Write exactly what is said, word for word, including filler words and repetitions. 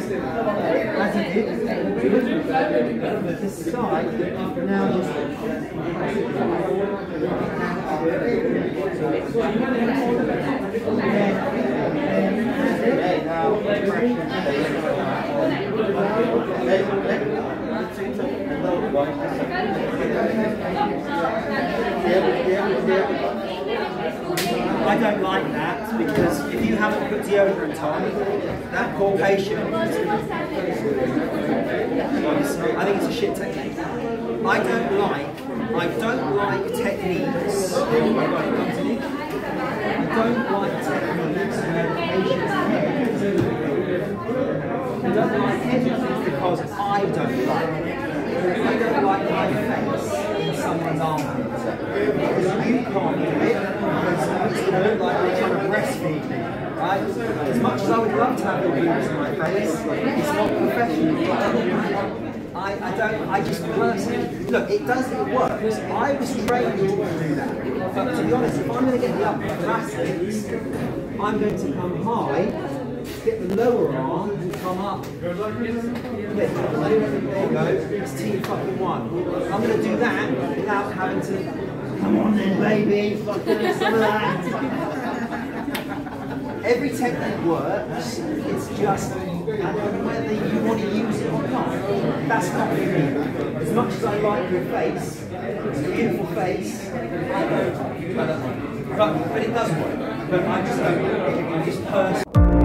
as it is, this side now just I don't like that because if you haven't put deodorant on, that poor patient, I think it's a shit technique. I don't like, I don't like techniques. I don't like techniques where the patient's head is I don't like it because I don't like it. I don't like my face in someone's armpit because you can't do it because it's going to look like they're trying to breastfeed me, right? As much as I would love to have your boobs in my face, it's not professional. I, I don't, I just personally, look, it does, it works. I was trained to do that. But to be honest, if I'm going to get the upper thoracics, I'm going to come high, get the lower arm and come up. There you go, it's T fucking one. I'm going to do that without having to, come on then baby, fucking some of that. Every technique works, it's just whether you want to use it or not. That's not for me. As much as I like your face, it's a beautiful face, I don't, I don't like it. But, but it does work. But I just don't like it. I just personally.